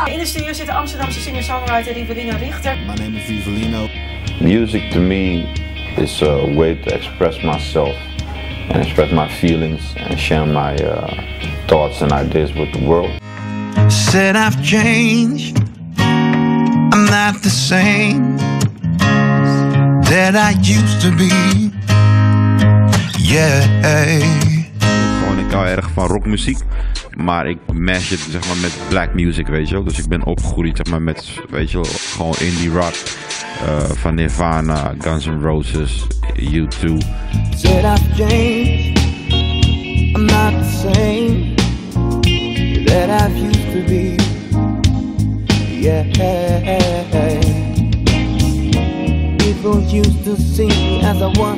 In de studio zit de Amsterdamse singer-songwriter Rivelino Richter. My name is Rivelino. Music to me is a way to express myself and express my feelings and share my thoughts and ideas with the world. Said I've changed, I'm not the same that I used to be. Yeah. Ik hou erg van rockmuziek, maar ik mash het zeg maar met black music, weet je wel. Dus ik ben opgegroeid zeg maar met, weet je wel, gewoon indie rock, van Nirvana, Guns N' Roses, U2. Said I've changed, I'm not the same that I've used to be. Yeah. People used to see me as I was.